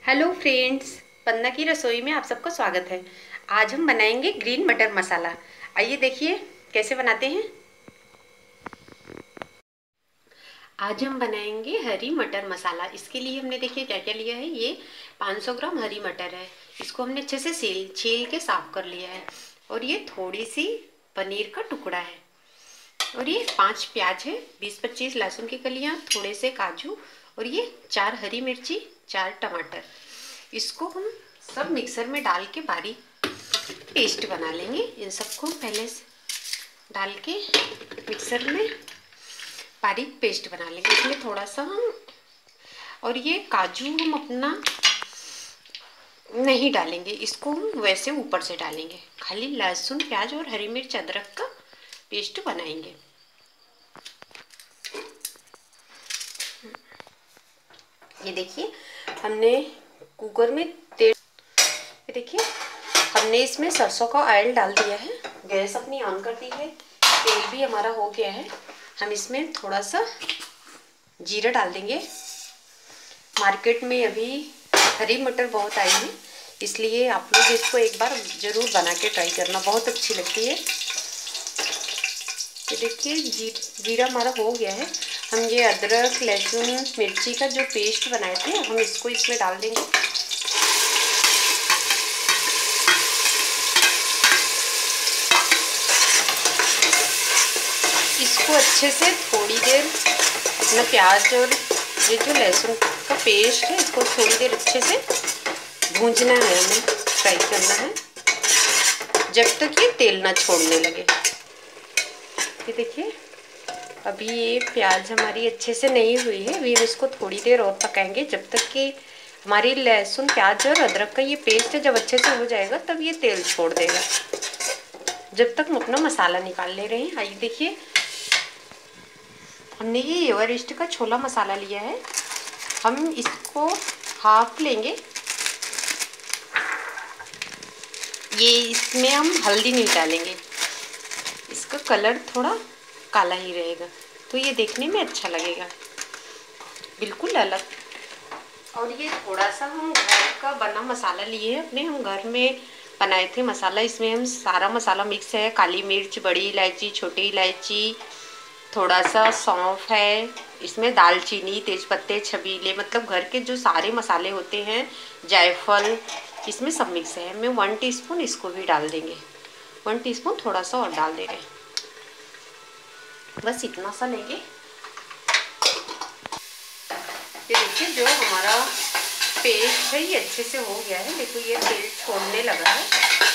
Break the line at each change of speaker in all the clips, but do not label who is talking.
Hello friends, वंदना की रसोई में आप सबका स्वागत है। आज हम बनाएंगे ग्रीन मटर मसाला। आइए देखिए कैसे बनाते हैं। आज हम बनाएंगे हरी मटर मसाला। इसके लिए हमने देखिए क्या क्या लिया है। ये 500 ग्राम हरी मटर है। इसको हमने अच्छे से छील के साफ कर लिया है। और ये थोड़ी सी पनीर का टुकड़ा है। और ये 5 प्याज है, 20-25 लहसुन की कलियां, थोड़े से काजू, और ये 4 हरी मिर्ची, 4 टमाटर। इसको हम सब मिक्सर में डाल के बारीक पेस्ट बना लेंगे। इन सबको पहले से डाल के मिक्सर में बारीक पेस्ट बना लेंगे। इसमें थोड़ा सा हम और ये काजू हम अपना नहीं डालेंगे, इसको हम वैसे ऊपर से डालेंगे। खाली लहसुन, प्याज और हरी मिर्च, अदरक का पेस्ट बनाएंगे। ये देखिए हमने कुकर में तेल, देखिए हमने इसमें सरसों का ऑयल डाल दिया है। गैस अपनी ऑन कर दी है। तेल भी हमारा हो गया है। हम इसमें थोड़ा सा जीरा डाल देंगे। मार्केट में अभी हरी मटर बहुत आई है, इसलिए आप लोग इसको एक बार ज़रूर बना के ट्राई करना, बहुत अच्छी लगती है। ये देखिए जीरा हमारा हो गया है। हम ये अदरक, लहसुन, मिर्ची का जो पेस्ट बनाए थे हम इसको इसमें डाल देंगे। इसको अच्छे से थोड़ी देर अपना प्याज और ये जो लहसुन का पेस्ट है इसको थोड़ी देर अच्छे से भूंजना है, हमें फ्राई करना है जब तक ये तेल ना छोड़ने लगे। ये देखिए अभी ये प्याज हमारी अच्छे से नहीं हुई है। अभी हम इसको थोड़ी देर और पकाएंगे जब तक कि हमारी लहसुन, प्याज और अदरक का ये पेस्ट है जब अच्छे से हो जाएगा तब ये तेल छोड़ देगा। जब तक हम अपना मसाला निकाल ले रहे हैं। आइए देखिए हमने ये एवरेस्ट का छोला मसाला लिया है। हम इसको हाफ लेंगे। ये इसमें हम हल्दी नहीं डालेंगे, इसका कलर थोड़ा काला ही रहेगा तो ये देखने में अच्छा लगेगा, बिल्कुल अलग। और ये थोड़ा सा हम घर का बना मसाला लिए हैं, अपने हम घर में बनाए थे मसाला। इसमें हम सारा मसाला मिक्स है। काली मिर्च, बड़ी इलायची, छोटी इलायची, थोड़ा सा सौंफ है, इसमें दालचीनी, तेज़पत्ते, छबीले, मतलब घर के जो सारे मसाले होते हैं, जायफल, इसमें सब मिक्स है। मैं 1 टीस्पून इसको भी डाल देंगे। 1 टीस्पून थोड़ा सा और डाल देंगे, बस इतना सा लेंगे। ये देखिए जो हमारा पेस्ट है ये अच्छे से हो गया है। देखो ये तेल छोड़ने लगा है।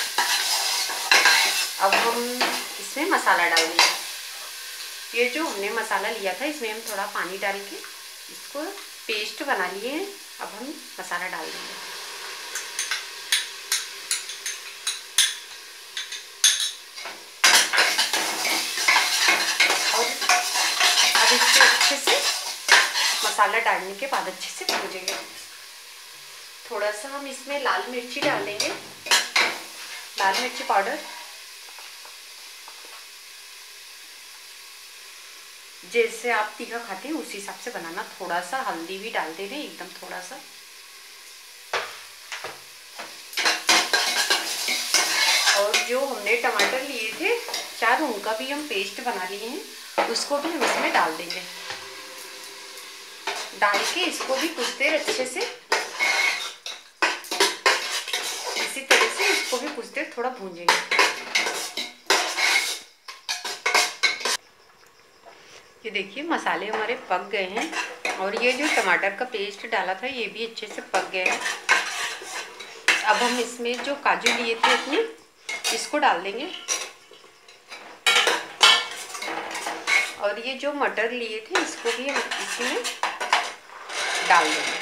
अब हम इसमें मसाला डाल देंगे। ये जो हमने मसाला लिया था इसमें हम थोड़ा पानी डाल के इसको पेस्ट बना लिए हैं। अब हम मसाला डाल देंगे। और अब इसको अच्छे से मसाला डालने के बाद अच्छे से भूनेंगे। थोड़ा सा हम इसमें लाल मिर्ची डालेंगे, लाल मिर्ची पाउडर। जैसे आप तीखा खाते हैं उसी हिसाब से बनाना। थोड़ा सा हल्दी भी डाल दे रहे हैं, एकदम थोड़ा सा। और जो हमने टमाटर लिए थे 4, उनका भी हम पेस्ट बना लिए हैं, उसको भी हम इसमें डाल देंगे। डाल के इसको भी कुछ देर अच्छे से इसी तरह से इसको भी कुछ देर थोड़ा भूंजेंगे। ये देखिए मसाले हमारे पक गए हैं और ये जो टमाटर का पेस्ट डाला था ये भी अच्छे से पक गया है। अब हम इसमें जो काजू लिए थे अपने इसको डाल देंगे। और ये जो मटर लिए थे इसको भी हम इसमें डाल देंगे।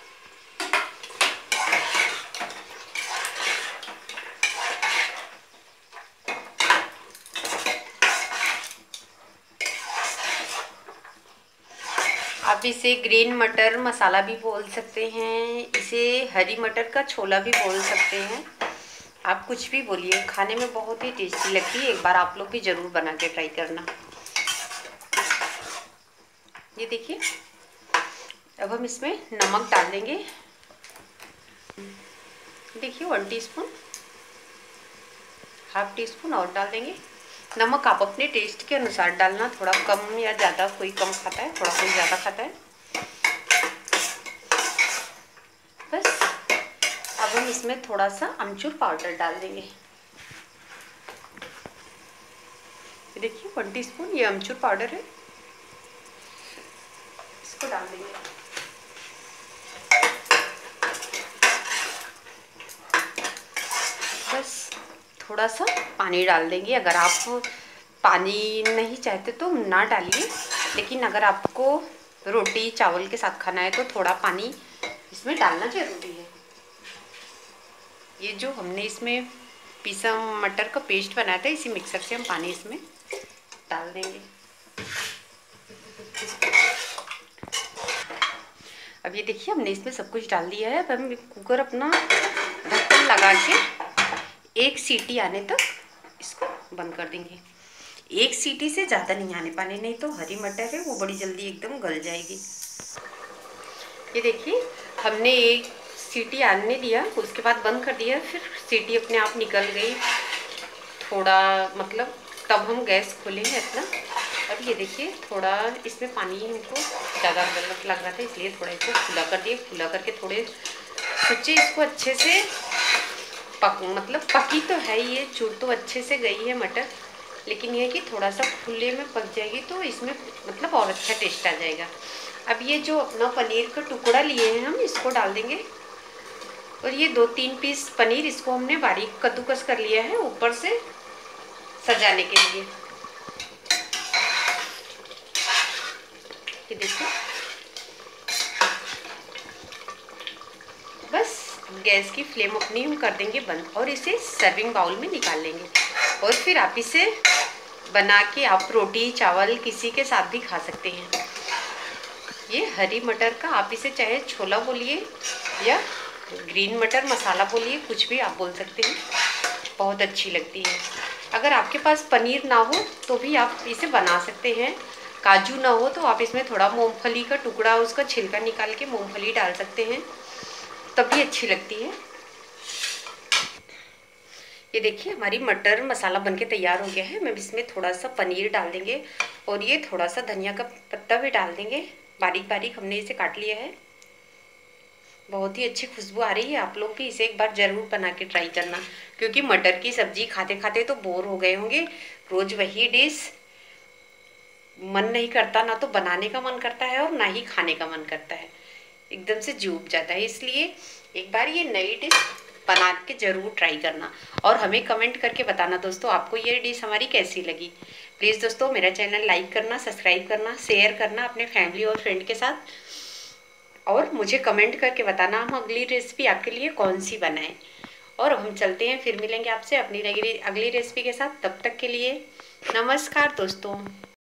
आप इसे ग्रीन मटर मसाला भी बोल सकते हैं, इसे हरी मटर का छोला भी बोल सकते हैं। आप कुछ भी बोलिए, खाने में बहुत ही टेस्टी लगती है। एक बार आप लोग भी ज़रूर बना के ट्राई करना। ये देखिए अब हम इसमें नमक डाल देंगे। देखिए 1 टीस्पून, हाफ टी स्पून और डाल देंगे। नमक आप अपने टेस्ट के अनुसार डालना, थोड़ा कम या ज़्यादा, कोई कम खाता है, थोड़ा कोई ज़्यादा खाता है। बस अब हम इसमें थोड़ा सा अमचूर पाउडर डाल देंगे। देखिए 1 टीस्पून ये अमचूर पाउडर है, इसको डाल देंगे। बस थोड़ा सा पानी डाल देंगे। अगर आप पानी नहीं चाहते तो ना डालिए, लेकिन अगर आपको रोटी चावल के साथ खाना है तो थोड़ा पानी इसमें डालना ज़रूरी है। ये जो हमने इसमें पीसा मटर का पेस्ट बनाया था, इसी मिक्सर से हम पानी इसमें डाल देंगे। अब ये देखिए हमने इसमें सब कुछ डाल दिया है। अब हम कुकर अपना ढक्कन लगा के 1 सीटी आने तक इसको बंद कर देंगे। 1 सीटी से ज़्यादा नहीं आने पाने, नहीं तो हरी मटर है वो बड़ी जल्दी एकदम गल जाएगी। ये देखिए हमने 1 सीटी आने दिया, उसके बाद बंद कर दिया, फिर सीटी अपने आप निकल गई थोड़ा, मतलब तब हम गैस खोलेंगे अपना। अब ये देखिए थोड़ा इसमें पानी हमको ज़्यादा गलत लग रहा था, इसलिए थोड़ा इसको खुला कर दिए। खुला करके थोड़े सोचे इसको अच्छे से मतलब पकी तो है, ये चूर तो अच्छे से गई है मटर, लेकिन ये कि थोड़ा सा खुले में पक जाएगी तो इसमें मतलब और अच्छा टेस्ट आ जाएगा। अब ये जो अपना पनीर का टुकड़ा लिए हैं हम इसको डाल देंगे, और ये 2-3 पीस पनीर इसको हमने बारीक कद्दूकस कर लिया है ऊपर से सजाने के लिए। ये देखिए बस गैस की फ्लेम अपनी हम कर देंगे बंद, और इसे सर्विंग बाउल में निकाल लेंगे। और फिर आप इसे बना के आप रोटी चावल किसी के साथ भी खा सकते हैं। ये हरी मटर का आप इसे चाहे छोला बोलिए या ग्रीन मटर मसाला बोलिए, कुछ भी आप बोल सकते हैं, बहुत अच्छी लगती है। अगर आपके पास पनीर ना हो तो भी आप इसे बना सकते हैं। काजू ना हो तो आप इसमें थोड़ा मूंगफली का टुकड़ा, उसका छिलका निकाल के मूंगफली डाल सकते हैं, तभी अच्छी लगती है। ये देखिए हमारी मटर मसाला बनके तैयार हो गया है। मैं इसमें थोड़ा सा पनीर डाल देंगे, और ये थोड़ा सा धनिया का पत्ता भी डाल देंगे, बारीक बारीक हमने इसे काट लिया है। बहुत ही अच्छी खुशबू आ रही है। आप लोग भी इसे एक बार ज़रूर बना के ट्राई करना, क्योंकि मटर की सब्जी खाते खाते तो बोर हो गए होंगे। रोज़ वही डिश मन नहीं करता, ना तो बनाने का मन करता है और ना ही खाने का मन करता है, एकदम से जूब जाता है। इसलिए एक बार ये नई डिश बना के ज़रूर ट्राई करना, और हमें कमेंट करके बताना दोस्तों आपको ये डिश हमारी कैसी लगी। प्लीज़ दोस्तों मेरा चैनल लाइक करना, सब्सक्राइब करना, शेयर करना अपने फैमिली और फ्रेंड के साथ, और मुझे कमेंट करके बताना हम अगली रेसिपी आपके लिए कौन सी बनाएं। और हम चलते हैं, फिर मिलेंगे आपसे अपनी अगली रेसिपी के साथ। तब तक के लिए नमस्कार दोस्तों।